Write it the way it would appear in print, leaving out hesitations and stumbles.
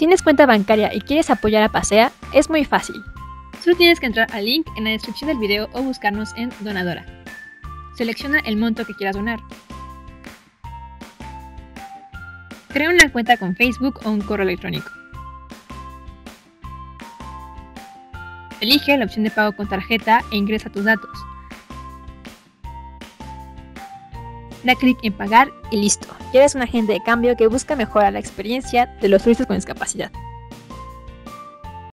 ¿Tienes cuenta bancaria y quieres apoyar a Pasea? Es muy fácil. Solo tienes que entrar al link en la descripción del video o buscarnos en Donadora. Selecciona el monto que quieras donar. Crea una cuenta con Facebook o un correo electrónico. Elige la opción de pago con tarjeta e ingresa tus datos. Da clic en pagar y listo. Ya eres un agente de cambio que busca mejorar la experiencia de los turistas con discapacidad.